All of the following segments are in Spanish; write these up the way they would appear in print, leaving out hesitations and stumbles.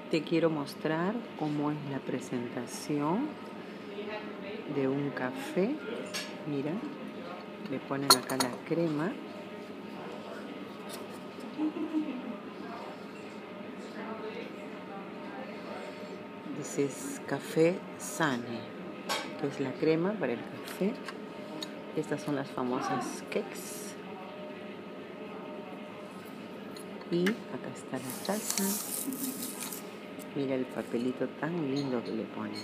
Te quiero mostrar cómo es la presentación de un café. Mira, le ponen acá la crema. Dice Café Sane, que es la crema para el café. Estas son las famosas cakes. Y acá está la taza. Mira el papelito tan lindo que le ponen.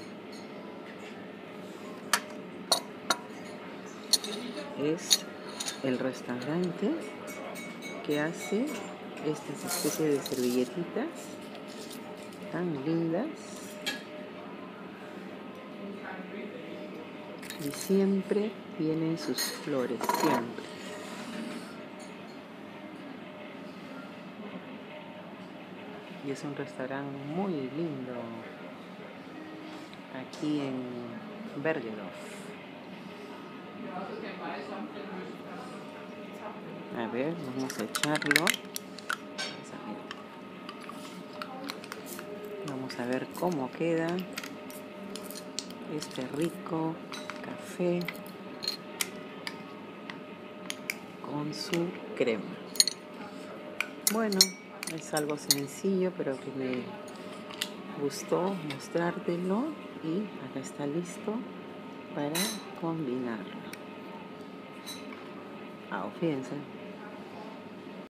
Es el restaurante que hace estas especies de servilletitas tan lindas. Y siempre tienen sus flores, siempre. Y es un restaurante muy lindo aquí en Bergedorf. A ver, vamos a echarlo. Vamos a ver cómo queda este rico café con su crema. Bueno, es algo sencillo, pero que me gustó mostrártelo, y acá está listo para combinarlo. Fíjense.